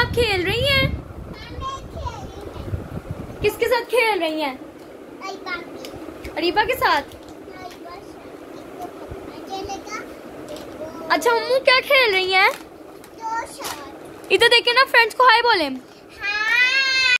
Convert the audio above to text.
आप खेल रही हैं? किसके साथ खेल रही हैं? अरीबा के साथ। अच्छा मम्मू क्या खेल रही हैं? इधर देखिए ना, फ्रेंड्स को हाय बोले।